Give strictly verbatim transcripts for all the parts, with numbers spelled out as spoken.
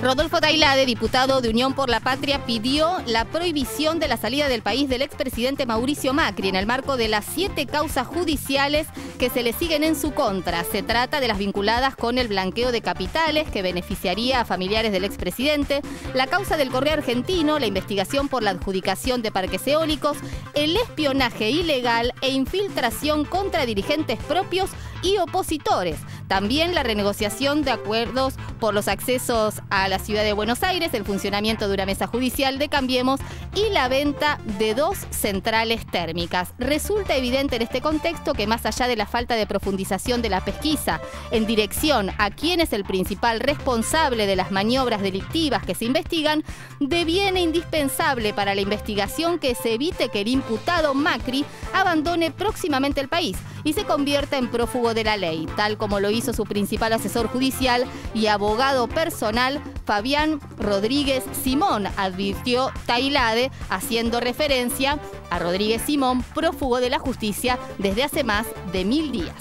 Rodolfo Tailade, diputado de Unión por la Patria, pidió la prohibición de la salida del país del expresidente Mauricio Macri en el marco de las siete causas judiciales que se le siguen en su contra. Se trata de las vinculadas con el blanqueo de capitales que beneficiaría a familiares del expresidente, la causa del Correo Argentino, la investigación por la adjudicación de parques eólicos, el espionaje ilegal e infiltración contra dirigentes propios y opositores. También la renegociación de acuerdos por los accesos a la ciudad de Buenos Aires, el funcionamiento de una mesa judicial de Cambiemos y la venta de dos centrales térmicas. Resulta evidente en este contexto que más allá de la falta de profundización de la pesquisa en dirección a quién es el principal responsable de las maniobras delictivas que se investigan, deviene indispensable para la investigación que se evite que el imputado Macri abandone próximamente el país y se convierta en prófugo de la ley, tal como lo hizo su principal asesor judicial y abogado personal, Fabián Rodríguez Simón, advirtió Tailade, haciendo referencia a Rodríguez Simón, prófugo de la justicia desde hace más de mil días.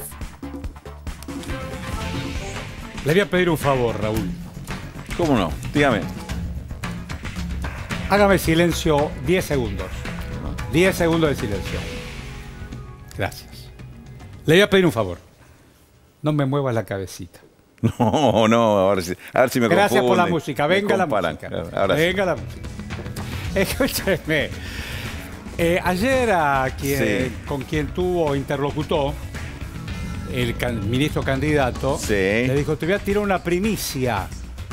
Le voy a pedir un favor, Raúl. ¿Cómo no? Dígame. Hágame silencio diez segundos. diez segundos de silencio. Gracias. Le voy a pedir un favor. No me muevas la cabecita. No, no, ahora sí, a ver si me Gracias confunde, por la música. Venga la música. Ahora Venga sí. la música. Escúcheme. Eh, ayer a quien, Sí. con quien tuvo, interlocutó, el can, ministro candidato, Sí. le dijo, te voy a tirar una primicia.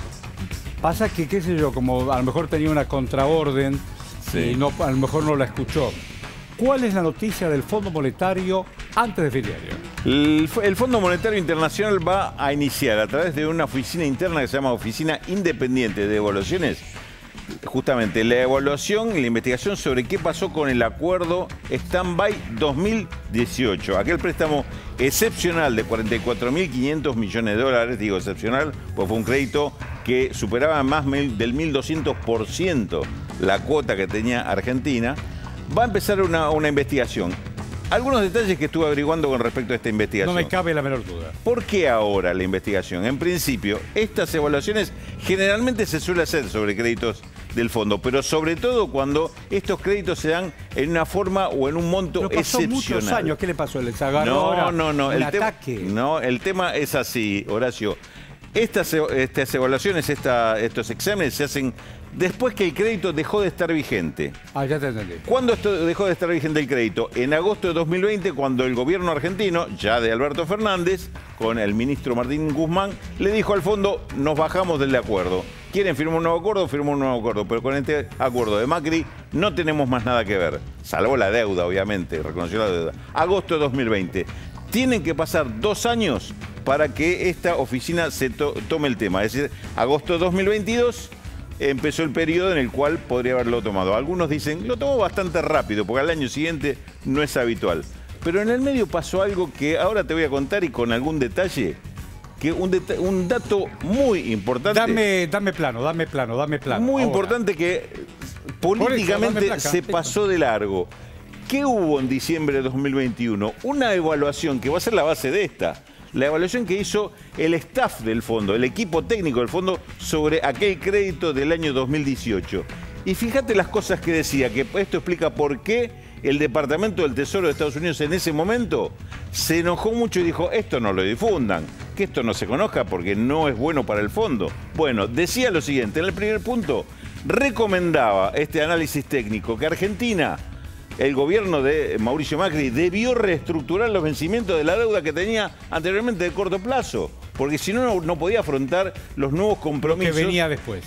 Pasa que, qué sé yo, como a lo mejor tenía una contraorden Sí. y no, a lo mejor no la escuchó. ¿Cuál es la noticia del Fondo Monetario antes de fin de año? El, el Fondo Monetario Internacional va a iniciar a través de una oficina interna que se llama Oficina Independiente de Evaluaciones, justamente la evaluación y la investigación sobre qué pasó con el acuerdo Stand-by dos mil dieciocho. Aquel préstamo excepcional de cuarenta y cuatro mil quinientos millones de dólares, digo excepcional, pues fue un crédito que superaba más del mil doscientos por ciento la cuota que tenía Argentina. Va a empezar una, una investigación. Algunos detalles que estuve averiguando con respecto a esta investigación. No me cabe la menor duda. ¿Por qué ahora la investigación? En principio, estas evaluaciones generalmente se suele hacer sobre créditos del fondo, pero sobre todo cuando estos créditos se dan en una forma o en un monto Pero pasó excepcional. muchos años. ¿Qué le pasó? ¿Les agarró No, ahora no, no. un El tema, ataque? no, el tema es así, Horacio. Estas, estas evaluaciones, esta, estos exámenes se hacen después que el crédito dejó de estar vigente. Ah, ya te entendí. ¿Cuándo esto dejó de estar vigente el crédito? En agosto de dos mil veinte, cuando el gobierno argentino, ya de Alberto Fernández, con el ministro Martín Guzmán, le dijo al fondo, nos bajamos del acuerdo. ¿Quieren firmar un nuevo acuerdo? Firmó un nuevo acuerdo. Pero con este acuerdo de Macri no tenemos más nada que ver. Salvo la deuda, obviamente, reconoció la deuda. Agosto de dos mil veinte. Tienen que pasar dos años para que esta oficina se to tome el tema. Es decir, agosto de dos mil veintidós empezó el periodo en el cual podría haberlo tomado. Algunos dicen, lo tomó bastante rápido, porque al año siguiente no es habitual. Pero en el medio pasó algo que ahora te voy a contar y con algún detalle, que un, deta un dato muy importante. Dame, dame plano, dame plano, dame plano. Muy ahora. importante que políticamente eso, se pasó de largo. ¿Qué hubo en diciembre de dos mil veintiuno? Una evaluación que va a ser la base de esta. La evaluación que hizo el staff del fondo, el equipo técnico del fondo, sobre aquel crédito del año dos mil dieciocho. Y fíjate las cosas que decía, que esto explica por qué el Departamento del Tesoro de Estados Unidos en ese momento se enojó mucho y dijo, esto no lo difundan, que esto no se conozca porque no es bueno para el fondo. Bueno, decía lo siguiente, en el primer punto, recomendaba este análisis técnico que Argentina, el gobierno de Mauricio Macri, debió reestructurar los vencimientos de la deuda que tenía anteriormente de corto plazo, porque si no, no, no podía afrontar los nuevos compromisos. Que venía después.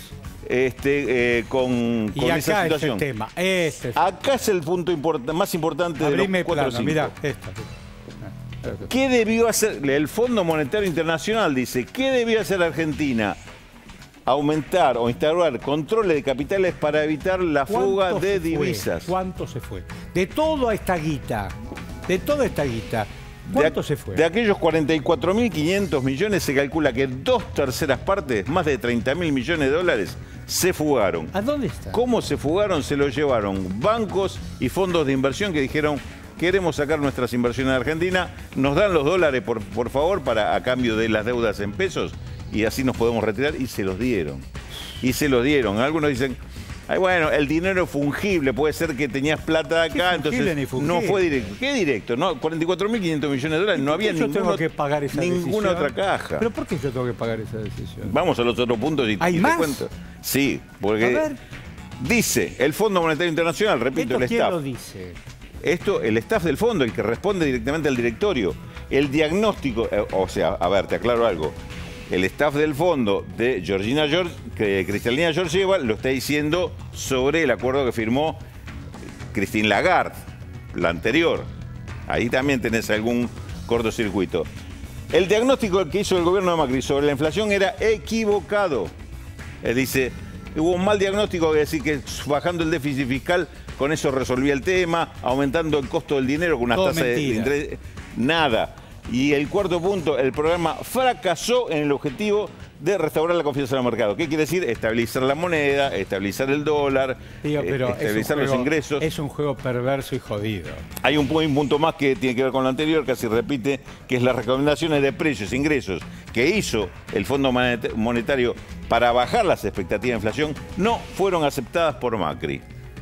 Este, eh, con, con y acá esa situación. es el tema. Este es... Acá es el punto import más importante Abrime de los cuatro plano, cinco. mirá, esta. ¿Qué debió hacer? El Fondo Monetario Internacional dice, ¿qué debió hacer Argentina? Aumentar o instaurar controles de capitales para evitar la fuga de divisas. ¿Cuánto se fue? De toda esta guita, de toda esta guita, ¿cuánto de, se fue? De aquellos cuarenta y cuatro mil quinientos millones se calcula que dos terceras partes, más de treinta mil millones de dólares, se fugaron. ¿A dónde está? ¿Cómo se fugaron? Se lo llevaron bancos y fondos de inversión que dijeron, queremos sacar nuestras inversiones de Argentina, nos dan los dólares por, por favor para a cambio de las deudas en pesos y así nos podemos retirar, y se los dieron. y se lo dieron. Algunos dicen, ay, bueno, el dinero fungible, puede ser que tenías plata acá, entonces no fue directo. ¿Qué directo? No, cuarenta y cuatro mil quinientos millones de dólares, no había yo ninguno, tengo que pagar esa ninguna decisión? otra caja. ¿Pero por qué yo tengo que pagar esa decisión? Vamos a los otros puntos y, ¿Hay y más? te cuento. Sí, porque A ver. dice el Fondo Monetario Internacional, repito, ¿Esto el quién staff. lo dice? Esto, el staff del fondo, el que responde directamente al directorio. El diagnóstico, eh, o sea, a ver, te aclaro algo. El staff del fondo de Georgina George, que Cristalina Georgieva, lo está diciendo sobre el acuerdo que firmó Christine Lagarde, la anterior. Ahí también tenés algún cortocircuito. El diagnóstico que hizo el gobierno de Macri sobre la inflación era equivocado. Él dice, hubo un mal diagnóstico que decir que bajando el déficit fiscal, con eso resolvía el tema, aumentando el costo del dinero con una Todo tasa de mentira. interés. Nada. Y el cuarto punto, el programa fracasó en el objetivo de restaurar la confianza en el mercado. ¿Qué quiere decir? Estabilizar la moneda, estabilizar el dólar, Digo, pero eh, estabilizar es un los juego, ingresos. Es un juego perverso y jodido. Hay un, pu- un punto más que tiene que ver con lo anterior, casi repite, que es las recomendaciones de precios e ingresos que hizo el Fondo Monet- Monetario para bajar las expectativas de inflación, no fueron aceptadas por Macri.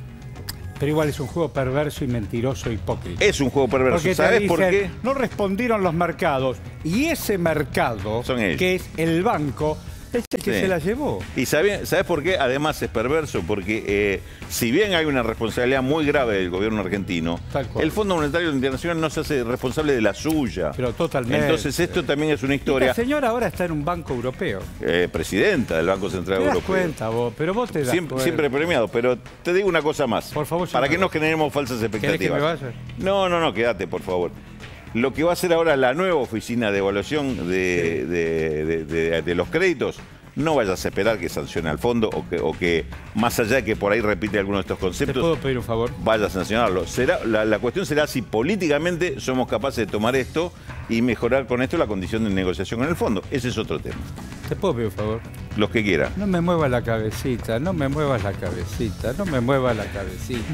Pero igual es un juego perverso y mentiroso, hipócrita. Es un juego perverso. Porque te ¿Sabes por dicen, qué? no respondieron los mercados. Y ese mercado, Son ellos. que es el banco, es el que Sí. se la llevó. ¿Y sabe- sabes por qué? Además es perverso, porque eh, si bien hay una responsabilidad muy grave del gobierno argentino, Tal cual. el Fondo Monetario Internacional no se hace responsable de la suya. Pero totalmente. Entonces esto también es una historia. La señora ahora está en un banco europeo. eh, presidenta del Banco Central Te das Europeo. cuenta vos, pero vos te das Siempre, cuenta. siempre premiado, pero te digo una cosa más. Por favor, para yo que me no voy. generemos falsas expectativas. ¿Querés que me vaya? No, no, no, quédate, por favor. Lo que va a hacer ahora la nueva oficina de evaluación de, de- de- de- de los créditos, no vayas a esperar que sancione al fondo o que, o que más allá de que por ahí repite algunos de estos ¿Te conceptos, puedo pedir un favor? vaya a sancionarlo. Será, la, la cuestión será si políticamente somos capaces de tomar esto y mejorar con esto la condición de negociación en el fondo. Ese es otro tema. ¿Te puedo pedir un favor? Los que quieran. No me muevas la cabecita, no me muevas la cabecita, no me muevas la cabecita.